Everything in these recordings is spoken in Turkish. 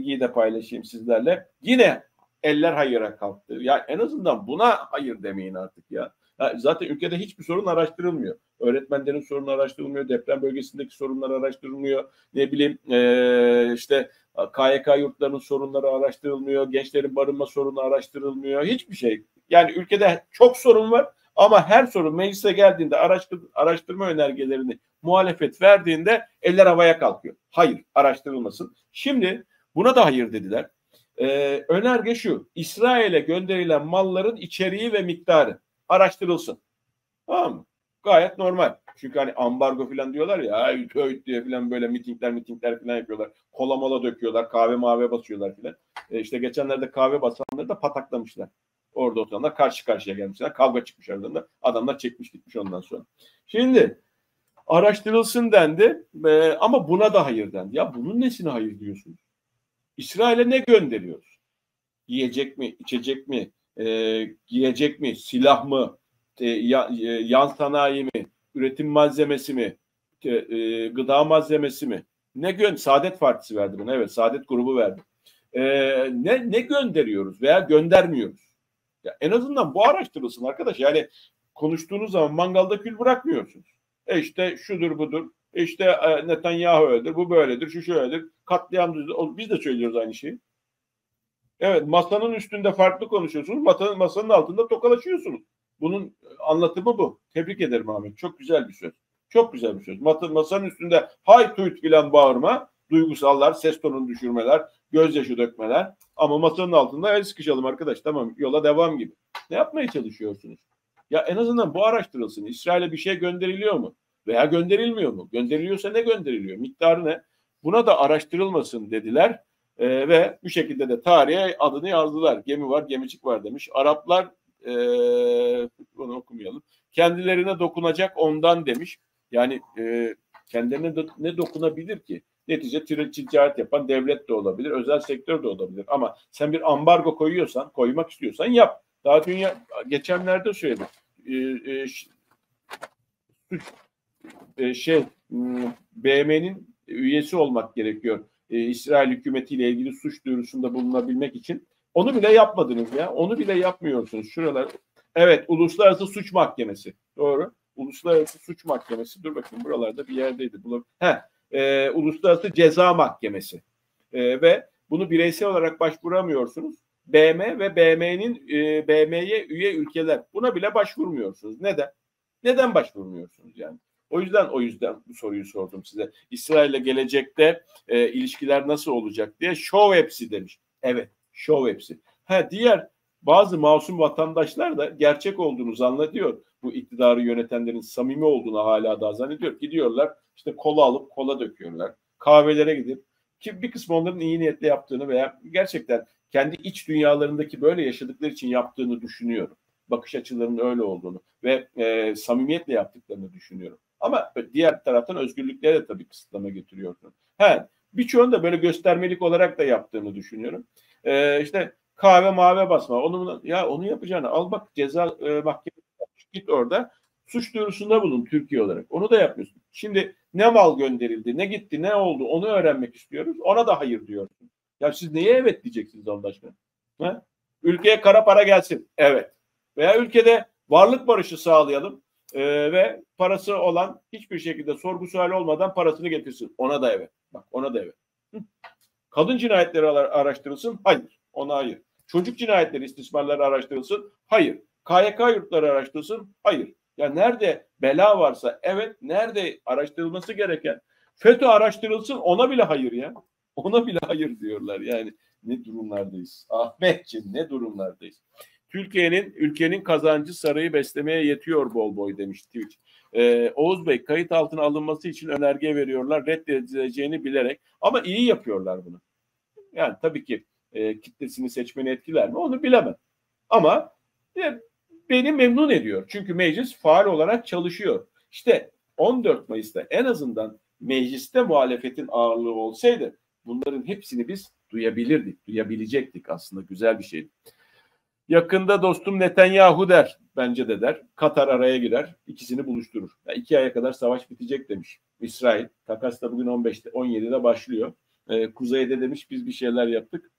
bilgiyi de paylaşayım sizlerle. Yine eller hayıra kalktı. Ya en azından buna hayır demeyin artık ya. Zaten ülkede hiçbir sorun araştırılmıyor. Öğretmenlerin sorunu araştırılmıyor. Deprem bölgesindeki sorunlar araştırılmıyor. Ne bileyim işte KYK yurtlarının sorunları araştırılmıyor. Gençlerin barınma sorunu araştırılmıyor. Hiçbir şey. Yani ülkede çok sorun var ama her sorun meclise geldiğinde araştırma önergelerini muhalefet verdiğinde eller havaya kalkıyor. Hayır, araştırılmasın. Şimdi buna da hayır dediler. Önerge şu: İsrail'e gönderilen malların içeriği ve miktarı araştırılsın. Tamam mı? Gayet normal. Çünkü hani ambargo falan diyorlar ya, öğüt diye falan böyle mitingler falan yapıyorlar. Kola mola döküyorlar, kahve mavi basıyorlar falan. İşte geçenlerde kahve basanları da pataklamışlar. Orada oturanlar karşı karşıya gelmişler. Kavga çıkmış aralarında. Adamlar çekmiş gitmiş ondan sonra. Şimdi araştırılsın dendi ama buna da hayır dendi. Ya bunun nesine hayır diyorsunuz? İsrail'e ne gönderiyoruz? Yiyecek mi, içecek mi, giyecek mi, silah mı, yan sanayi mi, üretim malzemesi mi, gıda malzemesi mi? Saadet Partisi verdi bunu. Evet, Saadet grubu verdi. Ne gönderiyoruz veya göndermiyoruz? Ya en azından bu araştırılsın arkadaş. Yani konuştuğunuz zaman mangalda kül bırakmıyorsunuz. İşte şudur budur. İşte Netanyahu öyledir, bu böyledir, şu şöyledir. Katliam düzeyde. Biz de söylüyoruz aynı şeyi. Evet, masanın üstünde farklı konuşuyorsunuz. Masanın altında tokalaşıyorsunuz. Bunun anlatımı bu. Tebrik ederim Ahmet. Çok güzel bir söz. Çok güzel bir söz. Masanın üstünde hay tuyt filan bağırma, duygusallar, ses tonunu düşürmeler, gözyaşı dökmeler. Ama masanın altında el sıkışalım arkadaş. Tamam, yola devam gibi. Ne yapmaya çalışıyorsunuz? Ya en azından bu araştırılsın. İsrail'e bir şey gönderiliyor mu? Veya gönderilmiyor mu? Gönderiliyorsa ne gönderiliyor? Miktarı ne? Buna da araştırılmasın dediler. Ve bu şekilde de tarihe adını yazdılar. Gemi var, gemicik var demiş. Araplar onu okumayalım. Kendilerine dokunacak ondan demiş. Yani kendilerine ne dokunabilir ki? Netice ticaret yapan devlet de olabilir, özel sektör de olabilir. Ama sen bir ambargo koymak istiyorsan yap. Daha geçenlerde söyledim. BM'nin üyesi olmak gerekiyor. İsrail hükümetiyle ilgili suç duyurusunda bulunabilmek için. Onu bile yapmadınız ya. Onu bile yapmıyorsunuz. Şuralar. Evet, Uluslararası Suç Mahkemesi. Doğru. Uluslararası Suç Mahkemesi. Dur bakayım, buralarda bir yerdeydi. Uluslararası Ceza Mahkemesi. Ve bunu bireysel olarak başvuramıyorsunuz. BM ve BM'ye üye ülkeler. Buna bile başvurmuyorsunuz. Neden? Neden başvurmuyorsunuz yani? O yüzden bu soruyu sordum size. İsrail'le gelecekte ilişkiler nasıl olacak diye. Show hepsi demiş. Evet, show hepsi. Diğer bazı masum vatandaşlar da gerçek olduğunu zannediyor. Bu iktidarı yönetenlerin samimi olduğunu hala da zannediyor. Gidiyorlar işte kola alıp kola döküyorlar. Kahvelere gidip, ki bir kısmı onların iyi niyetle yaptığını veya gerçekten kendi iç dünyalarındaki böyle yaşadıkları için yaptığını düşünüyorum. Bakış açılarının öyle olduğunu ve samimiyetle yaptıklarını düşünüyorum. Ama diğer taraftan özgürlüklere de tabii kısıtlama getiriyorsun. Birçoğunu da böyle göstermelik olarak da yaptığını düşünüyorum. İşte kahve mavi basma. Onu yapacağını al bak, ceza mahkemesi, git orada suç duyurusunda bulun Türkiye olarak. Onu da yapmıyorsun. Şimdi ne mal gönderildi, ne gitti, ne oldu onu öğrenmek istiyoruz. Ona da hayır diyorsun. Ya siz neye evet diyeceksiniz Allah aşkına? Ülkeye kara para gelsin. Evet. Veya ülkede varlık barışı sağlayalım ve parası olan hiçbir şekilde sorgu suali olmadan parasını getirsin. Ona da evet. Bak, ona da evet. Kadın cinayetleri araştırılsın. Hayır. Ona hayır. Çocuk cinayetleri, istismarları araştırılsın. Hayır. KYK yurtları araştırılsın. Hayır. Ya nerede bela varsa evet, nerede araştırılması gereken FETÖ araştırılsın, ona bile hayır ya. Ona bile hayır diyorlar yani. Ne durumlardayız? Ahmetciğim, ne durumlardayız? Ülkenin kazancı sarayı beslemeye yetiyor bol boy demiş Twitch. Oğuz Bey, kayıt altına alınması için önerge veriyorlar, reddedileceğini bilerek, ama iyi yapıyorlar bunu. Yani tabii ki kitlesini, seçmeni etkiler mi onu bilemem. Ama beni memnun ediyor. Çünkü meclis faal olarak çalışıyor. İşte 14 Mayıs'ta en azından mecliste muhalefetin ağırlığı olsaydı bunların hepsini biz duyabilirdik, duyabilecektik, aslında güzel bir şeydi. Yakında dostum Netanyahu der, bence de der. Katar araya girer, ikisini buluşturur. 2 aya kadar savaş bitecek demiş İsrail. Takas da bugün 17'de başlıyor. Kuzeyde demiş biz bir şeyler yaptık.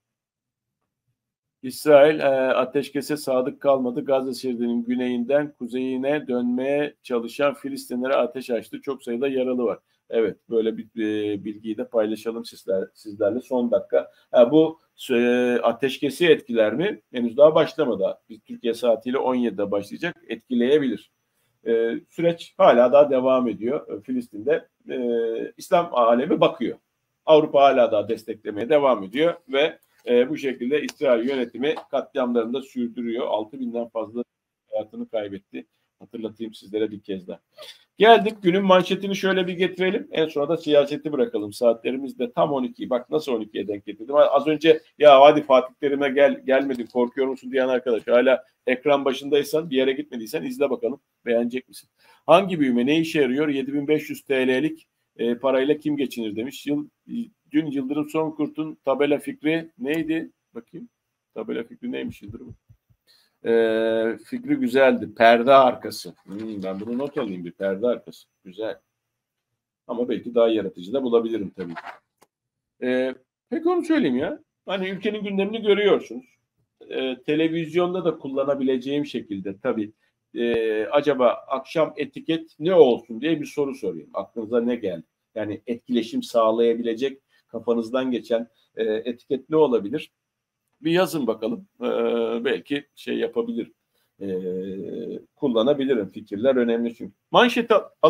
İsrail ateşkese sadık kalmadı. Gazze şeridinin güneyinden kuzeyine dönmeye çalışan Filistinlere ateş açtı. Çok sayıda yaralı var. Evet, böyle bir bilgiyi de paylaşalım sizlerle son dakika. Bu ateşkesi etkiler mi? Henüz daha başlamadı. Biz Türkiye saatiyle 17'de başlayacak. Etkileyebilir. Süreç hala daha devam ediyor. Filistin'de İslam alemi bakıyor. Avrupa hala daha desteklemeye devam ediyor ve bu şekilde İsrail yönetimi katliamlarını da sürdürüyor. 6.000'den fazla hayatını kaybetti. Hatırlatayım sizlere bir kez daha. Geldik günün manşetini şöyle bir getirelim. En sonra da siyaseti bırakalım. Saatlerimiz de tam 12. Bak nasıl 12'ye denk getirdim. Az önce ya hadi Fatih Terim'e gelmedi korkuyor musun diyen arkadaş. Hala ekran başındaysan bir yere gitmediysen izle bakalım. Beğenecek misin? Hangi büyüme ne işe yarıyor? 7.500 TL'lik parayla kim geçinir demiş. Dün Yıldırım Sonkurt'un tabela fikri neydi? Bakayım. Tabela fikri neymiş Yıldırım? Fikri güzeldi. Perde arkası. Ben bunu not alayım bir. Perde arkası. Güzel. Ama belki daha yaratıcı da bulabilirim tabii. Peki onu söyleyeyim ya. Hani ülkenin gündemini görüyorsunuz. Televizyonda da kullanabileceğim şekilde tabii. Acaba akşam etiket ne olsun diye bir soru sorayım. Aklınıza ne geldi? Yani etkileşim sağlayabilecek kafanızdan geçen etiket ne olabilir? Bir yazın bakalım. Belki şey yapabilirim. Kullanabilirim. Fikirler önemli çünkü. Manşeti